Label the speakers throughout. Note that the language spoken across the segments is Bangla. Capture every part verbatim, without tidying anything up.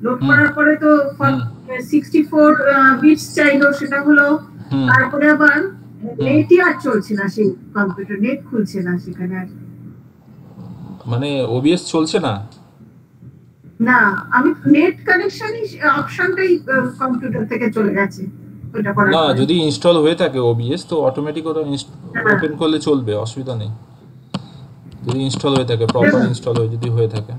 Speaker 1: লোড করার পরে তো সিক্সটি ফোর বিটস চাইলো, সেটা হলো, তারপরে আবার নেটই আর চলছে না, সেই কম্পিউটার নেট খুলছে না সেখানে আর।
Speaker 2: মানে ওবিএস চলছে না?
Speaker 1: না, আমি নেট কানেকশনই অপশনটাই কম্পিউটার থেকে চলে গেছে ওটা করার
Speaker 2: না,
Speaker 1: পরে।
Speaker 2: যদি ইনস্টল হয়ে থাকে ওবিএস তো অটোমেটিক ওটা ওপেন করলে চলবে, অসুবিধা নেই। যদি ইনস্টল হয়ে থাকে, প্রপার ইনস্টল হয়ে যদি হয়ে থাকে,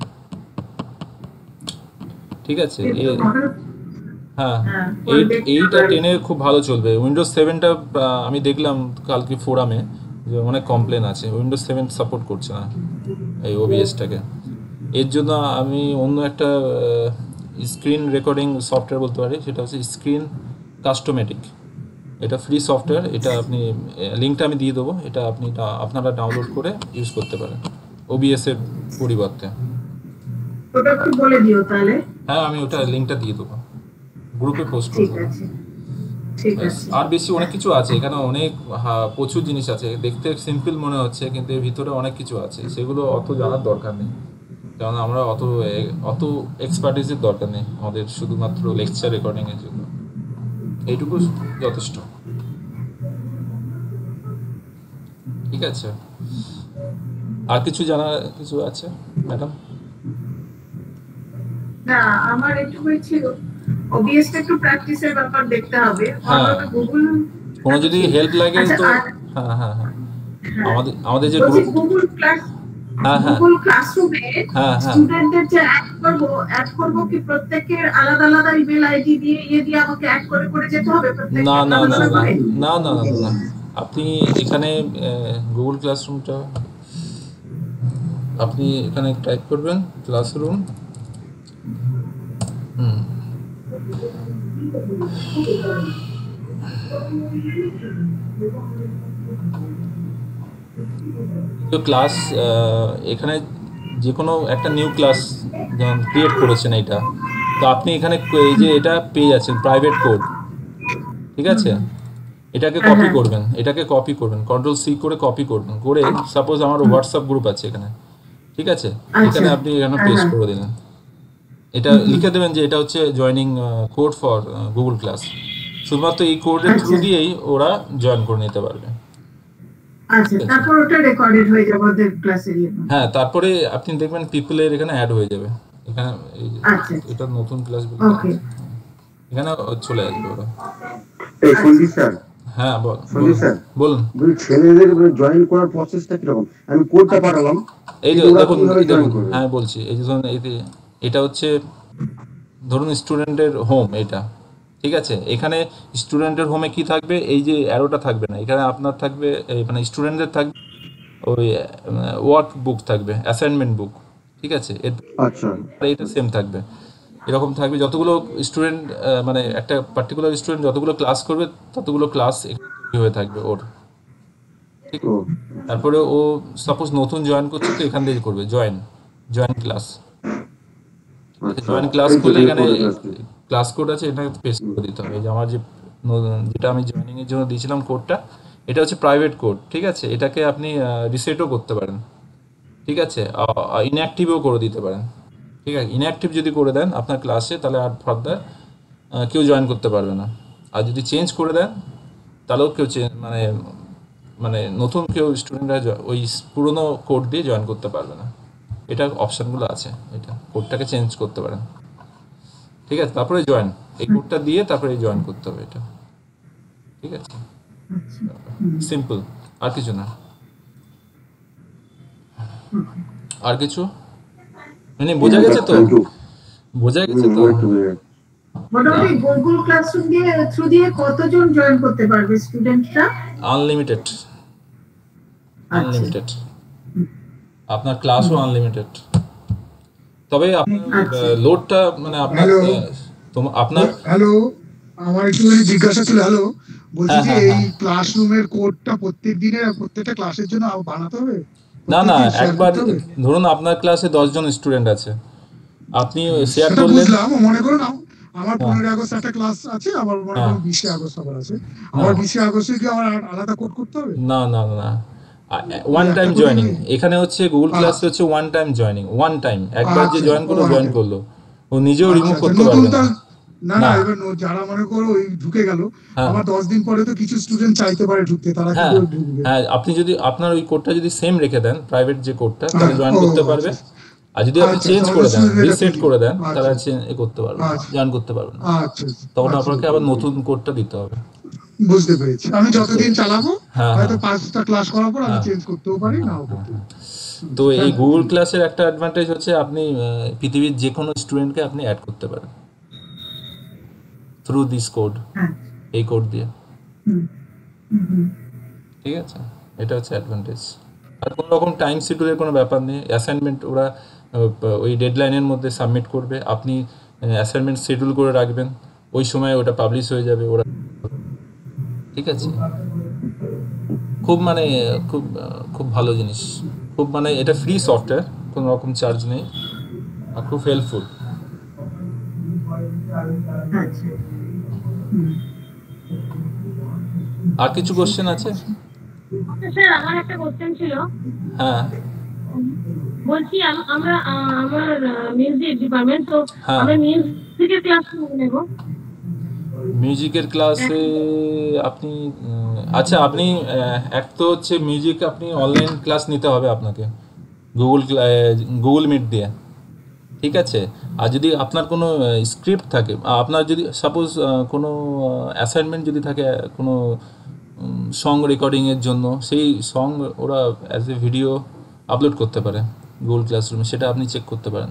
Speaker 2: ঠিক আছে। হ্যাঁ, এইট এইট আর টেনে খুব ভালো চলবে। উইন্ডোজ সেভেনটা আমি দেখলাম কালকে ফোরামে যে অনেক কমপ্লেন আছে, উইন্ডোজ সেভেন সাপোর্ট করছে না এই ওবিএসটাকে। এর জন্য আমি অন্য একটা স্ক্রিন রেকর্ডিং সফটওয়্যার বলতে পারি, সেটা হচ্ছে স্ক্রিন কাস্টোমেটিক। এটা ফ্রি সফটওয়্যার, এটা আপনি লিঙ্কটা আমি দিয়ে দেবো, এটা আপনি আপনারা ডাউনলোড করে ইউজ করতে পারেন ওবিএস এর পরিবর্তে।
Speaker 1: ওটা একটু বলে দিও তাহলে।
Speaker 2: হ্যাঁ, আমি ওটা লিঙ্কটা দিয়ে দেবো, গ্রুপে পোস্ট করে দেবো।
Speaker 1: ঠিক আছে।
Speaker 2: আর বেশি অনেক কিছু আছে এখানে, অনেক প্রচুর জিনিস আছে। দেখতে সিম্পল মনে হচ্ছে কিন্তু এর ভিতরে অনেক কিছু আছে, সেগুলো অত জানার দরকার নেই, কারণ আমরা অত অত এক্সপার্টিসের দরকার নেই আমাদের, শুধুমাত্র লেকচার রেকর্ডিং এর জন্য এইটুকু যথেষ্ট। ঠিক আছে, আর কিছু জানার কিছু আছে ম্যাডাম?
Speaker 1: না, আমার এটুকুই ছিল। ওবিএসটা একটু প্র্যাকটিসের ব্যাপার দেখতে হবে।
Speaker 2: হ্যাঁ,
Speaker 1: গুগল
Speaker 2: কোনো যদি হেল্প লাগে তো হ্যাঁ হ্যাঁ হ্যাঁ আমাদের আমাদের যে গ্রুপ
Speaker 1: গুগল ক্লাস
Speaker 2: হ্যাঁ হ্যাঁ
Speaker 1: গুগল ক্লাসরুমে
Speaker 2: হ্যাঁ হ্যাঁ
Speaker 1: স্টুডেন্টদের যে অ্যাড করব, অ্যাড করব কি প্রত্যেকের আলাদা আলাদা ইমেল আইডি দিয়ে ইয়ে দিয়ে আমাকে অ্যাড করে করে যেতে হবে প্রত্যেককে?
Speaker 2: না না না না না না না আপনি এখানে গুগল ক্লাসরুমটা আপনি এখানে টাইপ করবেন ক্লাসরুম, হুম তো ক্লাস এখানে যে কোনো একটা নিউ ক্লাস যেমন ক্রিয়েট করেছেন এইটা, তো আপনি এখানে এই যে এটা পেয়ে যাচ্ছেন প্রাইভেট কোড, ঠিক আছে। এটাকে কপি করবেন, এটাকে কপি করবেন, কন্ট্রোল সি করে কপি করবেন, করে সাপোজ আমার হোয়াটসঅ্যাপ গ্রুপ আছে এখানে, ঠিক আছে, এখানে আপনি এখানে পেস্ট করে দিলেন, এটা লিখে দেবেন যে এটা হচ্ছে joining code for Google class. শুধুমাত্র এই কোডের থ্রু দিয়েই ওরা জয়েন করে নিতে পারবে।
Speaker 1: আচ্ছা, তারপর ওটা রেকর্ডেড হয়ে যাবে ওদের ক্লাসের।
Speaker 2: হ্যাঁ, তারপরে আপনি দেখবেন পিপলের এখানে অ্যাড হয়ে যাবে, এখানে এটা নতুন ক্লাস
Speaker 1: ওকে,
Speaker 2: এখানে চলে আসবে ওরা।
Speaker 3: এই সন্দীপ স্যার,
Speaker 2: হ্যাঁ বল
Speaker 3: সন্দীপ স্যার
Speaker 2: বলুন।
Speaker 3: বলি ছেলেদের জয়েন করার প্রসেসটা কি রকম? আমি কোডটা পাঠালাম,
Speaker 2: এই যে দেখুন দেখুন হ্যাঁ বলছি, এই যে ধরুন এটা হচ্ছে ধরুন স্টুডেন্টের হোম এটা, ঠিক আছে। এখানে স্টুডেন্টের হোমে কি থাকবে, এই যে অ্যারোটা থাকবে না, এখানে আপনার থাকবে মানে স্টুডেন্টদের থাকবে ওই ওয়ার্ক বুক থাকবে, অ্যাসাইনমেন্ট বুক, ঠিক আছে।
Speaker 3: আচ্ছা,
Speaker 2: এটা সেম থাকবে, এরকম থাকবে। যতগুলো স্টুডেন্ট মানে একটা পার্টিকুলার স্টুডেন্ট যতগুলো ক্লাস করবে ততগুলো ক্লাস হয়ে থাকবে ওর, ঠিক। তারপরে ও সাপোজ নতুন জয়েন করছে তো এখান থেকে করবে join join class, join class করলে এখানে ক্লাস কোড আছে, এটাকে পেস্ট করে দিতে হবে। যে আমার যে যেটা আমি জয়েনিং এর জন্য দিয়েছিলাম কোডটা, এটা হচ্ছে প্রাইভেট কোড, ঠিক আছে। এটাকে আপনি রিসেটও করতে পারেন, ঠিক আছে, ইনঅ্যাক্টিভও করে দিতে পারেন, ঠিক আছে। ইনঅ্যাক্টিভ যদি করে দেন আপনার ক্লাসে, তাহলে আর ফার্দার কেউ জয়েন করতে পারবে না। আর যদি চেঞ্জ করে দেন তাহলেও কেউ চেঞ্জ মানে মানে নতুন কেউ স্টুডেন্টরা ওই পুরনো কোড দিয়ে জয়েন করতে পারবে না। এটা অপশানগুলো আছে, এটা কোডটাকে চেঞ্জ করতে পারেন, ঠিক আছে। তারপরে জয়েন, এই কোডটা দিয়ে তারপরে জয়েন করতে হবে এটা, ঠিক আছে। সিম্পল, আর কিছু না। আর কিছু মানে বোঝা গেছে তো? বোঝা গেছে তো?
Speaker 1: মোটামুটি গুগল ক্লাসরুম দিয়ে থ্রু দিয়ে কতজন জয়েন করতে পারবে স্টুডেন্টরা?
Speaker 2: Unlimited, unlimited. আপনার ক্লাসও আনলিমিটেড, তবে আপনার লোডটা মানে আপনার আপনার
Speaker 4: হ্যালো, আমার একটু জিজ্ঞাসা ছিল। হ্যালো, বলছি যে এই ক্লাসরুমের কোডটা প্রত্যেক দিনের প্রত্যেকটা ক্লাসের জন্য বানাতে হবে?
Speaker 2: না না, একবার ধরুন আপনার ক্লাসে দশ জন স্টুডেন্ট আছে, আপনি শেয়ার করলেন,
Speaker 4: বুঝলাম। মনে করুন আমার পনেরোই আগস্ট একটা ক্লাস আছে, আমার মনে করুন বিশে আগস্ট আবার আছে, আমার বিশে আগস্টে কি আমার আলাদা কোড করতে হবে?
Speaker 2: না না না, ওয়ান টাইম জয়েনিং। এখানে হচ্ছে গুগল ক্লাসে হচ্ছে one time joining, one time একবার যে জয়েন করলো জয়েন করলো, ও নিজেও
Speaker 4: আচ্ছা
Speaker 2: রিমুভ
Speaker 4: আচ্ছা
Speaker 2: করতে
Speaker 4: নতুন
Speaker 2: পারবে
Speaker 4: তা
Speaker 2: না।
Speaker 4: না না
Speaker 2: না
Speaker 4: এবার ন- যারা মনে করো ওই ঢুকে গেল,
Speaker 2: হ্যাঁ
Speaker 4: আবার দশ দিন পরে তো কিছু স্টুডেন্ট চাইতে পারে ঢুকতে, তারা কি
Speaker 2: হ্যাঁ
Speaker 4: করে ঢুকবে?
Speaker 2: হ্যাঁ আপনি যদি আপনার ওই কোডটা যদি সেম রেখে দেন প্রাইভেট যে কোডটা, তাহলে
Speaker 4: হ্যাঁ,
Speaker 2: জয়েন
Speaker 4: ও
Speaker 2: করতে
Speaker 4: আচ্ছা
Speaker 2: পারবে। আর যদি আপনি
Speaker 4: আচ্ছা
Speaker 2: চেঞ্জ
Speaker 4: আচ্ছা
Speaker 2: করে
Speaker 4: অনেক
Speaker 2: দেন,
Speaker 4: স্টুডেন্ট এটা
Speaker 2: রিসেট
Speaker 4: খুঁজি।
Speaker 2: করে দেন, তাহলে
Speaker 4: আচ্ছা
Speaker 2: আর চে- এ করতে পারবে না,
Speaker 4: আচ্ছা
Speaker 2: জয়েন করতে পারবে না।
Speaker 4: আচ্ছা
Speaker 2: তখন
Speaker 4: আচ্ছা
Speaker 2: আপনাকে
Speaker 4: আচ্ছা
Speaker 2: আবার নতুন কোডটা দিতে হবে।
Speaker 4: বুঝতে পেরেছি। আমি
Speaker 2: তো
Speaker 4: যতদিন চালাবো
Speaker 2: হ্যাঁ
Speaker 4: হয়তো
Speaker 2: হ্যাঁ
Speaker 4: পাঁচটা ক্লাস করার পর আমি
Speaker 2: হ্যাঁ
Speaker 4: চেঞ্জ করতেও পারি,
Speaker 2: হ্যাঁ
Speaker 4: নাও
Speaker 2: হ্যাঁ
Speaker 4: করতে
Speaker 2: হ্যাঁ।
Speaker 4: পারি।
Speaker 2: তো এই
Speaker 4: থ্যাংক
Speaker 2: গুগল
Speaker 4: ইউ।
Speaker 2: ক্লাসের একটা অ্যাডভান্টেজ হচ্ছে আপনি আহ, পৃথিবীর যে কোনো স্টুডেন্টকে আপনি অ্যাড করতে পারেন থ্রু দিস কোড,
Speaker 1: হ্যাঁ
Speaker 2: এই কোড দিয়ে।
Speaker 1: হুম হুম হুম।
Speaker 2: ঠিক আছে, এটা হচ্ছে অ্যাডভান্টেজ। আর কোনো রকম টাইম শিডিউলের কোনো ব্যাপার নেই। অ্যাসাইনমেন্ট ওরা আহ, ওই ডেডলাইনের মধ্যে সাবমিট করবে, আপনি অ্যাসাইনমেন্ট শিডিউল করে রাখবেন, ওই সময় ওটা পাবলিশ হয়ে যাবে ওরা। ঠিক আছে, খুব মানে খুব আহ, খুব ভালো জিনিস, খুব মানে এটা ফ্রি সফটওয়্যার, কোনো রকম চার্জ নেই, আর খুব হেল্পফুল।
Speaker 1: আচ্ছা হুম।
Speaker 2: আর কিছু কোশ্চেন আছে?
Speaker 5: আচ্ছা স্যার, আমার একটা কোশ্চেন ছিল।
Speaker 2: হ্যাঁ
Speaker 5: বলছি আম- আমরা আহ, আমার মিউজিক ডিপার্টমেন্ট, তো
Speaker 2: হ্যাঁ
Speaker 5: আমরা মিউজিকের ক্লাস নেব।
Speaker 2: মিউজিকের ক্লাসে আপনি উম, আচ্ছা আপনি আহ, এক তো হচ্ছে মিউজিক আপনি অনলাইন ক্লাস নিতে হবে আপনাকে গুগল গুগল মিট দিয়ে। ঠিক আছে, আর যদি আপনার কোনো স্ক্রিপ্ট থাকে, আহ, আপনার যদি সাপোজ কোনো অ্যাসাইনমেন্ট যদি থাকে, আহ, কোনো সং রেকর্ডিংয়ের জন্য, সেই সং ওরা অ্যাজ এ ভিডিও আপলোড করতে পারে গুগল ক্লাসরুমে, সেটা আপনি চেক করতে পারেন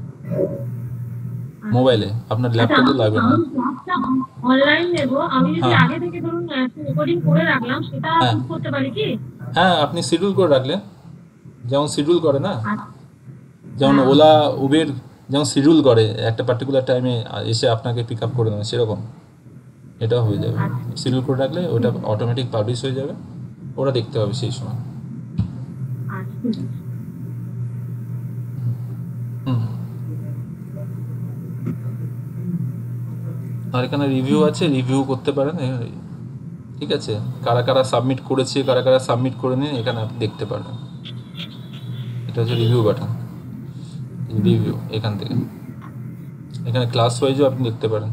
Speaker 2: মোবাইলে, আপনার
Speaker 5: আচ্ছা,
Speaker 2: ল্যাপটপে
Speaker 5: আমি
Speaker 2: লাগবে না।
Speaker 5: আমি ক্লাসটা অনলাইন নেব, আমি যদি
Speaker 2: হ্যাঁ
Speaker 5: আগে থেকে ধরুন রেকর্ডিং করে রাখলাম, সেটা
Speaker 2: হ্যাঁ
Speaker 5: শুট করতে পারি কি?
Speaker 2: হ্যাঁ আপনি শিডিউল করে রাখলেন, যেমন শিডিউল করে না,
Speaker 5: আচ্ছা,
Speaker 2: যেমন
Speaker 5: হ্যাঁ
Speaker 2: ওলা উবের যেমন শিডিউল করে একটা পার্টিকুলার টাইমে এসে আপনাকে পিক আপ করে দেবে, সেরকম এটাও হয়ে যাবে।
Speaker 5: আচ্ছা
Speaker 2: শিডিউল করে রাখলে ওটা অটোমেটিক পাবলিশ হয়ে যাবে, ওরা দেখতে হবে সেই সময়।
Speaker 5: আচ্ছা ঠিক আছে।
Speaker 2: হুম। আর এখানে রিভিউ আছে, রিভিউ করতে পারেন। এ- ঠিক আছে, কারা কারা সাবমিট করেছে, কারা কারা সাবমিট করে নিন, এখানে আপনি দেখতে পারবেন। এটা হচ্ছে রিভিউ বাটন, রিভিউ এখান থেকে, এখানে ক্লাস ওয়াইজও আপনি দেখতে পারেন।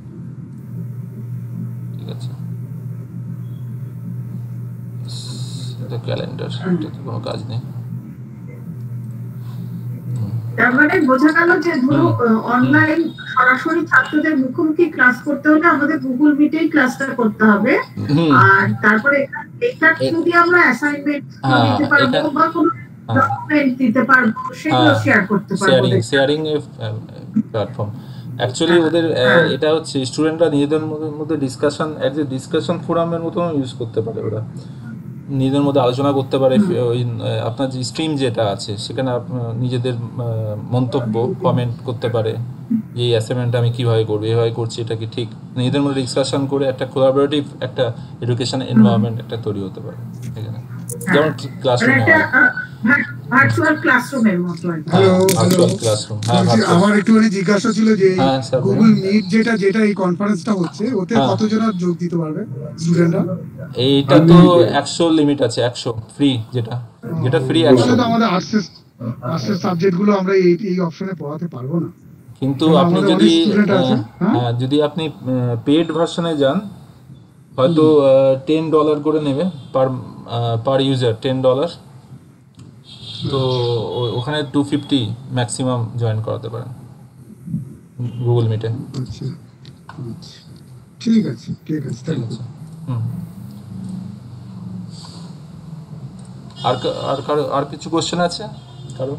Speaker 2: ঠিক আছে, এটা ক্যালেন্ডার, এটাতে কোনো কাজ নেই।
Speaker 1: তার মানে বোঝা গেল যে ধরো
Speaker 2: হুম
Speaker 1: অনলাইন সরাসরি ছাত্রদের মুখোমুখি ক্লাস করতে হলে আমাদের গুগল মিটেই ক্লাসটা করতে হবে,
Speaker 2: হুম
Speaker 1: আর তারপরে এটার
Speaker 2: এ-
Speaker 1: থ্রু দিয়ে আমরা অ্যাসাইনমেন্ট
Speaker 2: হ্যাঁ
Speaker 1: দিতে পারবো
Speaker 2: এখানে
Speaker 1: বা কোনো
Speaker 2: হ্যাঁ
Speaker 1: ডকুমেন্ট দিতে পারবো, সেগুলো
Speaker 2: হ্যাঁ
Speaker 1: শেয়ার করতে পারবো
Speaker 2: শেয়ারিং
Speaker 1: ওদের
Speaker 2: শেয়ারিং
Speaker 1: সাথে।
Speaker 2: প্ল্যাটফর্ম অ্যাকচুয়ালি
Speaker 1: হ্যাঁ
Speaker 2: ওদের আহ,
Speaker 1: হ্যাঁ
Speaker 2: এটা হচ্ছে স্টুডেন্টরা নিজেদের মধ্যে মধ্যে ডিসকাশন, অ্যাজ এ ডিসকাশন ফোরামের মতো ইউজ করতে পারে ওরা, নিজেদের মধ্যে আলোচনা করতে পারে।
Speaker 1: হুম,
Speaker 2: ফে- ওই আহ, আপনার যে স্ট্রিম যেটা আছে সেখানে আপ- নিজেদের আহ, মন্তব্য কমেন্ট করতে পারে, যে এই অ্যাসাইনমেন্টটা আমি কীভাবে করবো, এভাবে করছি, এটা কি ঠিক, নিজেদের মধ্যে ডিসকাশন করে একটা কোলাবোরেটিভ একটা এডুকেশন
Speaker 1: হুম,
Speaker 2: এনভায়রনমেন্ট একটা তৈরি হতে পারে এখানে,
Speaker 1: হ্যাঁ
Speaker 2: যেমন
Speaker 1: মানে
Speaker 2: ক্লাসরুমে
Speaker 1: একটা
Speaker 2: হয়।
Speaker 1: ভার্চুয়াল ক্লাসরুমের মতো আর কি।
Speaker 2: হ্যাঁ
Speaker 4: হ্যালো হ্যালো
Speaker 2: ভার্চুয়াল ক্লাসরুম, হ্যাঁ
Speaker 4: বলছি
Speaker 2: ভার্চুয়াল।
Speaker 4: আমার একটুখানি জিজ্ঞাসা ছিল যে এই
Speaker 2: হ্যাঁ স্যার বলুন।
Speaker 4: গুগল মিট যেটা যেটা এই কনফারেন্সটা হচ্ছে, ওতে
Speaker 2: হ্যাঁ
Speaker 4: কতজনা যোগ দিতে পারবে স্টুডেন্টরা?
Speaker 2: এইটা তো একশো লিমিট আছে, একশো ফ্রি, যেটা যেটা ফ্রি একশো।
Speaker 4: তাহলে তো আমাদের আর্টসের আর্টসের সাবজেক্ট গুলো আমরা এই এই অপশনে পড়াতে পারবো না,
Speaker 2: কিন্তু
Speaker 4: কারণ
Speaker 2: আপনি
Speaker 4: আমাদের
Speaker 2: যদি
Speaker 4: অনেক স্টুডেন্ট
Speaker 2: আহ,
Speaker 4: আছে। হ্যাঁ
Speaker 2: হ্যাঁ যদি আপনি পেড ভার্সনে যান, হয়তো টেন ডলার করে নেবে per per user, ten dollar. তো ও- ওখানে টু ফিফটি ম্যাক্সিমাম জয়েন করাতে পারেন গুগল মিটে।
Speaker 4: আচ্ছা আচ্ছা ঠিক আছে ঠিক আছে
Speaker 2: ঠিক
Speaker 4: থ্যাংক
Speaker 2: আছে।
Speaker 4: ইউ।
Speaker 2: হুম। আর কা- আর কারো আর কিছু কোশ্চেন আছে কারো?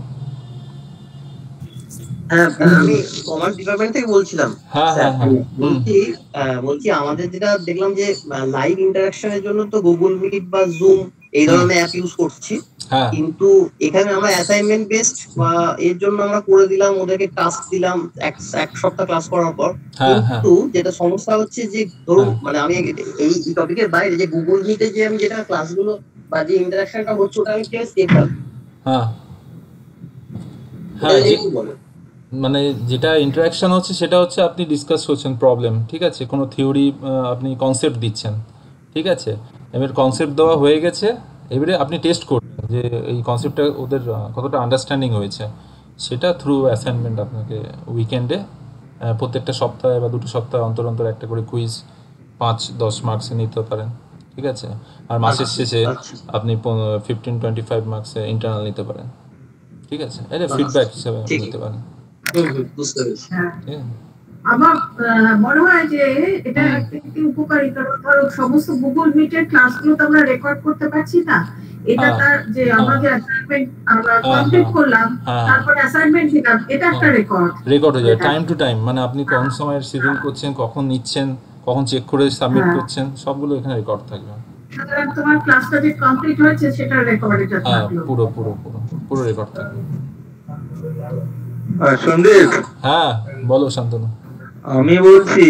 Speaker 6: হ্যাঁ, আমি কমার্স ডিপার্টমেন্ট থেকে বলছিলাম
Speaker 2: হ্যাঁ
Speaker 6: স্যার।
Speaker 2: হ্যাঁ হ্যাঁ হুম
Speaker 6: বলছি আহ, বলছি আমাদের যেটা দেখলাম যে লাইভ ইন্টারাকশনের জন্য তো গুগল মিট বা জুম এই
Speaker 2: হুম
Speaker 6: ধরনের অ্যাপ ইউজ করছি,
Speaker 2: হ্যাঁ
Speaker 6: কিন্তু এখানে আমরা অ্যাসাইনমেন্ট বেসড বা এর জন্য আমরা করে দিলাম, ওদেরকে টাস্ক দিলাম এক এক সপ্তাহ ক্লাস করার পর।
Speaker 2: হ্যাঁ হ্যাঁ
Speaker 6: কিন্তু যেটা সমস্যা হচ্ছে যে ধরুন
Speaker 2: হ্যাঁ
Speaker 6: মানে আমি এই টপিকের বাইরে যে গুগল মিটে যে আমি যেটা ক্লাসগুলো বা যে ইন্টারাকশনটা হচ্ছে ওটা আমি কেউ সেভ রাখবো,
Speaker 2: হ্যাঁ
Speaker 6: এটা
Speaker 2: হ্যাঁ
Speaker 6: যদি
Speaker 2: যে
Speaker 6: একটু বলেন।
Speaker 2: মানে যেটা ইন্টারাকশন হচ্ছে সেটা হচ্ছে আপনি ডিসকাস করছেন প্রবলেম, ঠিক আছে, কোনো থিওরি আপনি কনসেপ্ট দিচ্ছেন, ঠিক আছে, এবার কনসেপ্ট দেওয়া হয়ে গেছে, এবারে আপনি টেস্ট করবেন যে এই কনসেপ্টটা ওদের আহ, কতটা আন্ডারস্ট্যান্ডিং হয়েছে, সেটা থ্রু অ্যাসাইনমেন্ট আপনাকে উইকেন্ডে প্রত্যেকটা সপ্তাহে বা দুটো সপ্তাহ অন্তর অন্তর একটা করে কুইজ পাঁচ দশ মার্কসে নিতে পারেন, ঠিক আছে। আর মাসের শেষে আপনি ফিফটিন টোয়েন্টি ফাইভ মার্কসে ইন্টারনাল নিতে পারেন, ঠিক আছে। এটা ফিডব্যাক হিসেবে নিতে পারেন।
Speaker 6: বুঝতে পেরেছি।
Speaker 1: আমার মনে হয় যে এটা একটি উপকারী, কারণ ধরো সমস্ত গুগল মিটের ক্লাসগুলো তো আমরা রেকর্ড করতে পারছি না। এটা তার যে আমরা যে অ্যাসাইনমেন্ট আমরা কমপ্লিট করলাম, তারপর অ্যাসাইনমেন্ট দিলাম, এটা একটা রেকর্ড
Speaker 2: রেকর্ড হয়ে যায় টাইম টু টাইম, মানে আপনি কোন সময় শিডিউল করছেন, কখন নিচ্ছেন, কখন চেক করে সাবমিট করছেন, সবগুলো এখানে রেকর্ড থাকবে।
Speaker 1: সুতরাং তোমার ক্লাসটা যে কমপ্লিট হয়েছে সেটা রেকর্ড এটা থাকলো,
Speaker 2: পুরো পুরো পুরো পুরো রেকর্ড থাকবে।
Speaker 7: সন্দীপ,
Speaker 2: হ্যাঁ বলো শান্তনু।
Speaker 7: আমি বলছি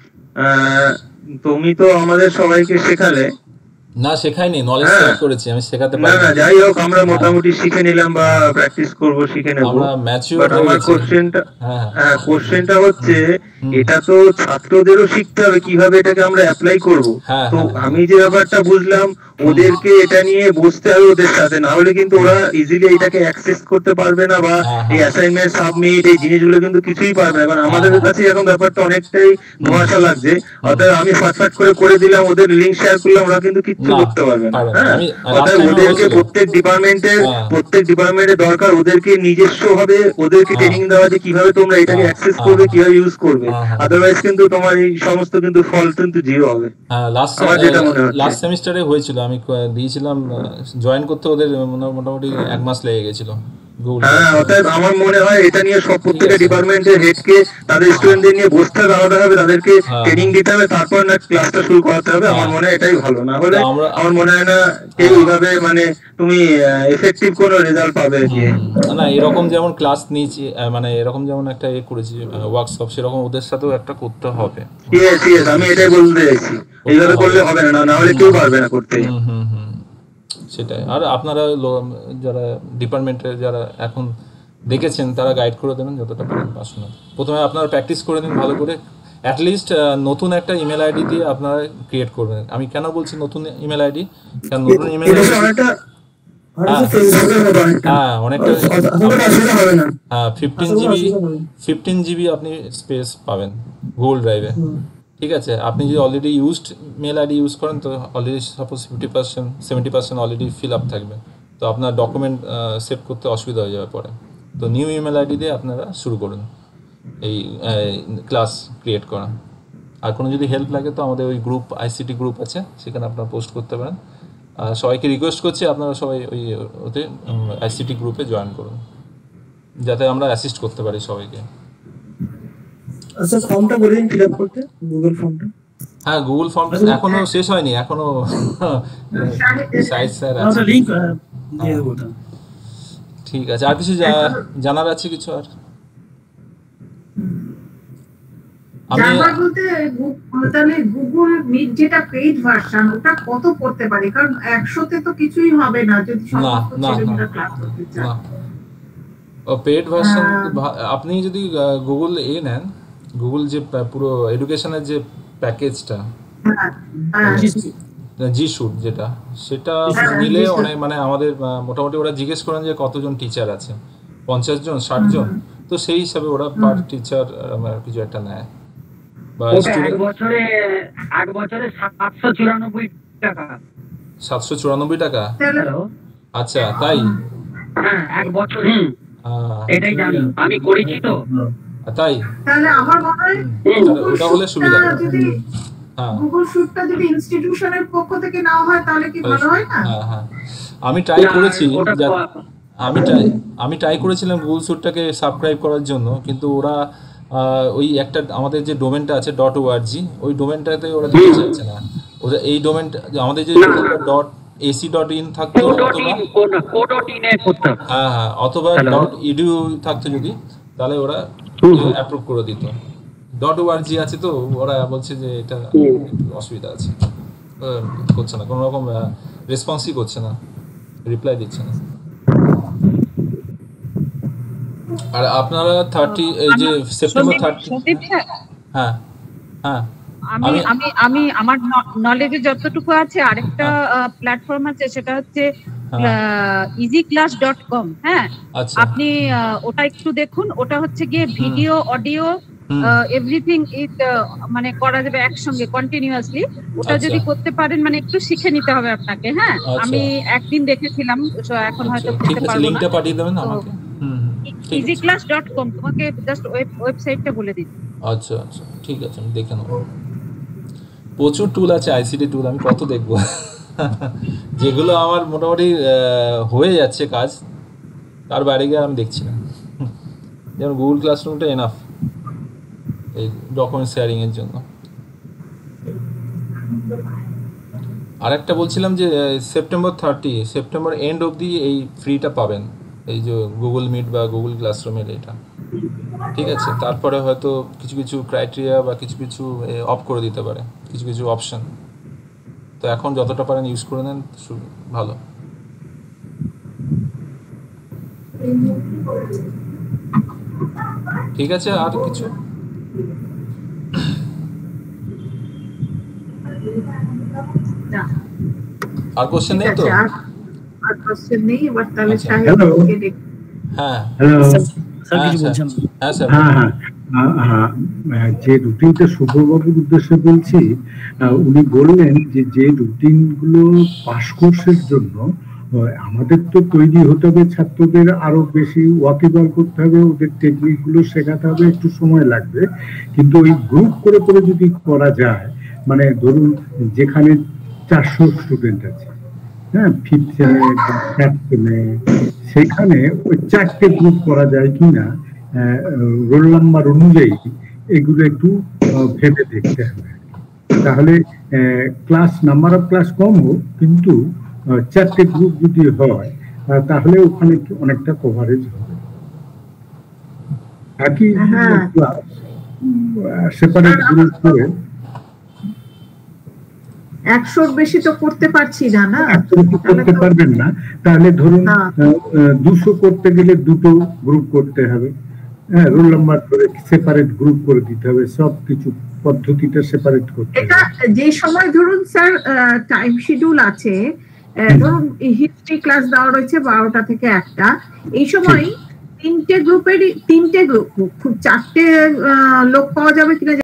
Speaker 7: তুমি তো আমাদের সবাইকে শেখালে।
Speaker 2: না শেখাইনি, নলেজ শেয়ার করেছি, আমি শেখাতে পারি
Speaker 7: না। যাই হোক, আমরা মোটামুটি শিখে নিলাম বা প্র্যাকটিস করব, শিখে নেব।
Speaker 2: আমরা ম্যাচিউর
Speaker 7: বাট আমার কোশ্চেনটা হ্যাঁ কোশ্চেনটা হচ্ছে, এটা তো ছাত্রদেরও শিখতে হবে কিভাবে এটাকে আমরা অ্যাপ্লাই করব। তো আমি যে ব্যাপারটা বুঝলাম, ওদেরকে এটা নিয়ে বসতে হবে ওদের সাথে, না হলে কিন্তু ওরা ইজিলি এটাকে অ্যাক্সেস করতে পারবে না, বা এই অ্যাসাইনমেন্ট সাবমিট এই জিনিসগুলো কিন্তু কিছুই পারবে না। কারণ আমাদের কাছে এখন ব্যাপারটা অনেকটাই ধোঁয়াশা লাগছে। অর্থাৎ আমি ফাটফাট করে করে দিলাম, ওদের লিঙ্ক শেয়ার করলাম, ওরা কিন্তু কিচ্ছু করতে পারবে না। হ্যাঁ, অর্থাৎ ওদেরকে প্রত্যেক ডিপার্টমেন্টের প্রত্যেক ডিপার্টমেন্টের দরকার ওদেরকে নিজস্ব ভাবে ওদেরকে ট্রেনিং দেওয়া, যে কিভাবে তোমরা এটাকে অ্যাক্সেস করবে, কিভাবে ইউজ করবে। আদারওয়াইজ কিন্তু তোমার এই সমস্ত কিন্তু ফল কিন্তু জিরো হবে।
Speaker 2: হ্যাঁ, লাস্ট লাস্ট সেমিস্টারে হয়েছিল, আমি দিয়েছিলাম জয়েন করতে, ওদের মোটামুটি এক মাস লেগে গেছিল।
Speaker 7: হ্যাঁ, অর্থাৎ আমার মনে হয় এটা নিয়ে সব প্রত্যেকটা ডিপার্টমেন্টের হেডকে তাদের স্টুডেন্টদের নিয়ে বসতে হবে, আলাদা হবে, তাদেরকে ট্রেনিং দিতে হবে, তারপর না ক্লাসটা শুরু করাতে হবে। আমার মনে হয় এটাই ভালো, না হলে আমার মনে হয় না এইভাবে মানে তুমি এফেক্টিভ কোনো রেজাল্ট পাবে।
Speaker 2: না, এরকম যেমন ক্লাস নিয়েছি, মানে এরকম যেমন একটা এ করেছি ওয়ার্কশপ, সেরকম ওদের সাথেও একটা করতে হবে।
Speaker 7: ইয়েস ইয়েস, আমি এটাই বলতে চাইছি, এইভাবে করলে হবে না, না হলে কেউ পারবে না করতে।
Speaker 2: হুম হুম সেটাই। আর আপনারা যারা ডিপার্টমেন্টের যারা এখন দেখেছেন, তারা গাইড করে দেবেন যতটা পারেন পড়াশোনা। প্রথমে আপনারা প্র্যাকটিস করে নিন ভালো করে, অ্যাটলিস্ট নতুন একটা ইমেল আইডি দিয়ে আপনারা ক্রিয়েট করবেন। আমি কেন বলছি নতুন ইমেল আইডি, কারণ নতুন ইমেল আইডি হ্যাঁ অনেকটা হ্যাঁ ফিফটিন জিবি ফিফটিন জিবি আপনি স্পেস পাবেন গুগল ড্রাইভে, ঠিক আছে। আপনি যদি already used mail ID use করেন, তো already suppose fifty percent seventy percent already fill up থাকবে, তো আপনার ডকুমেন্ট সেভ করতে অসুবিধা হয়ে যাবে পরে। তো নিউ ইমেল আইডি দিয়ে আপনারা শুরু করুন এই ক্লাস ক্রিয়েট করা। আর কোনো যদি হেল্প লাগে তো আমাদের ওই গ্রুপ আইসিটি গ্রুপ আছে, সেখানে আপনারা পোস্ট করতে পারেন। আর সবাইকে রিকোয়েস্ট করছি আপনারা সবাই ওই ওতে আইসিটি গ্রুপে জয়েন করুন, যাতে আমরা অ্যাসিস্ট করতে পারি সবাইকে।
Speaker 8: আচ্ছা, ফর্মটা বলে দিন ফিল আপ করতে, গুগল ফর্মটা।
Speaker 2: হ্যাঁ, গুগল ফর্ম এখনো শেষ হয়নি, এখনো সাইজ স্যার আছে,
Speaker 8: লিংক দিয়ে দেবো।
Speaker 2: ঠিক আছে। আর কিছু জানার আছে কিছু? আর
Speaker 1: আমি বলতে তাহলে গুগল মিট যেটা পেইড ভার্সন, ওটা কত পড়তে পারি? কারণ একশোতে তো কিছুই হবে না যদি সমস্ত ছেলেমেয়েরা ক্লাস করতে চায়।
Speaker 2: ও পেইড ভার্সন আপনি যদি গুগল এ নেন, গুগল যে পুরো এডুকেশনের যে প্যাকেজটা জি শুট যেটা, সেটা নিলে অনেক মানে আমাদের মোটামুটি ওরা জিজ্ঞেস করেন যে কতজন টিচার আছে, পঞ্চাশ জন ষাট জন, তো সেই হিসাবে ওরা পার টিচার কিছু একটা নেয়। বা
Speaker 9: এক বছরে এক বছরে সাতশো চুরানব্বই টাকা।
Speaker 2: সাতশো চুরানব্বই টাকা? আচ্ছা, তাই?
Speaker 9: হ্যাঁ, এক বছরে। এটাই জানি, আমি করেছি তো।
Speaker 2: তাই?
Speaker 1: তাহলে আমার মনে হয়
Speaker 2: ওটা হলে সুবিধা।
Speaker 1: যদি গুগল শুটটা যদি ইনস্টিটিউশনের পক্ষ থেকে নাও হয় তাহলে কি ভালো হয় না?
Speaker 2: হ্যাঁ হ্যাঁ, আমি ট্রাই করেছি, আমি ট্রাই আমি ট্রাই করেছিলাম গুগল শুটটাকে সাবস্ক্রাইব করার জন্য, কিন্তু ওরা ওই একটা আমাদের যে ডোমেনটা আছে ডট ওআরজি, ওই ডোমেনটাতে ওরা দিতে চাইছে না। ওরা এই ডোমেনটা আমাদের যে ডট এসি ডট ইন থাকতো, হ্যাঁ হ্যাঁ, অথবা ডট ইডু থাকতো যদি, তাহলে ওরা অ্যাপ্রুভ করে দিত। ডট ওআরজি আছে তো ওরা বলছে যে এটা অসুবিধা আছে, করছে না, কোনো রকম রেসপন্সই করছে না, রিপ্লাই দিচ্ছে না। আর আপনারা থার্টি এই যে সেপ্টেম্বর থার্টি, হ্যাঁ হ্যাঁ,
Speaker 10: আমি আমি আমি আমার নলেজে যতটুকু আছে আরেকটা প্ল্যাটফর্ম আছে, সেটা হচ্ছে ইজি ক্লাস ডট কম। হ্যাঁ, আপনি ওটা একটু দেখুন। ওটা হচ্ছে গিয়ে ভিডিও অডিও এভরিথিং ইজ মানে করা যাবে একসঙ্গে কন্টিনিউয়াসলি। ওটা যদি করতে পারেন মানে একটু শিখে নিতে হবে আপনাকে। হ্যাঁ, আমি একদিন দেখেছিলাম, এখন হয়তো করতে পারবো না।
Speaker 2: লিংকটা পাঠিয়ে দেবেন আমাকে। হুম,
Speaker 10: ইজি ক্লাস ডট কম, তোমাকে জাস্ট ওয়েবসাইটটা বলে দিই।
Speaker 2: আচ্ছা আচ্ছা, ঠিক আছে, আমি দেখে নেব। প্রচুর টুল আছে, আইসিটি টুল, আমি কত দেখবো। যেগুলো আমার মোটামুটি হয়ে যাচ্ছে কাজ, তার বাইরে গিয়ে আমি দেখছি না। যেমন গুগল ক্লাসরুমটা এনাফ এই ডকুমেন্ট শেয়ারিং এর জন্য। আর একটা বলছিলাম যে সেপ্টেম্বর থার্টি সেপ্টেম্বর এন্ড অবধি এই ফ্রিটা পাবেন, এই যে গুগল মিট বা গুগল ক্লাসরুমের এটা, ঠিক আছে? তারপরে হয়তো কিছু কিছু ক্রাইটেরিয়া বা কিছু কিছু অফ করে দিতে পারে, কিছু কিছু অপশন। তো এখন যতটা পারেন ইউজ করে নেন, ভালো। ঠিক আছে, আর কিছু? আর কোশ্চেন নেই তো?
Speaker 1: আর কোশ্চেন নেই, এবার তাহলে সাহেব
Speaker 2: হ্যাঁ
Speaker 11: হ্যালো
Speaker 2: স্যার, কিছু বলছেন? হ্যাঁ স্যার,
Speaker 11: হ্যাঁ হ্যাঁ, যে রুটিনটা শুভবাবুর উদ্দেশ্যে বলছি, উনি বললেন যে যে রুটিন গুলো পাস কোর্সের জন্য আমাদের তো তৈরি হতে হবে, ছাত্রদের আরো বেশি ওয়াকিবল করতে হবে, ওদের টেকনিক গুলো শেখাতে হবে, একটু সময় লাগবে। কিন্তু ওই গ্রুপ করে করে যদি করা যায়, মানে ধরুন যেখানে চারশো স্টুডেন্ট আছে, হ্যাঁ, ফিফথ সেমে বা থার্ড সেমে, সেখানে ওই চারটে গ্রুপ করা যায় কিনা রোল নাম্বার অনুযায়ী, এগুলো একটু ভেবে দেখতে হবে। তাহলে ক্লাস নাম্বার অফ ক্লাস কম হোক, কিন্তু চারটে গ্রুপ যদি হয় তাহলে ওখানে অনেকটা কভারেজ হবে। একই ক্লাস সেপারেট গ্রুপ করে
Speaker 1: একশোর বেশি তো করতে পারছি না। না
Speaker 11: করতে পারবেন না, তাহলে ধরুন দুশো করতে গেলে দুটো গ্রুপ করতে হবে, হ্যাঁ, রোল নাম্বার করে সেপারেট গ্রুপ করে দিতে হবে, সব কিছু পদ্ধতিটা সেপারেট করতে হবে।
Speaker 1: এটা যে সময় ধরুন স্যার টাইম শিডিউল আছে, ধরুন হিস্ট্রি ক্লাস দেওয়া রয়েছে বারোটা থেকে একটা, এই সময় তিনটে গ্রুপেরই তিনটে গ্রুপ, খুব চারটে লোক পাওয়া যাবে কিনা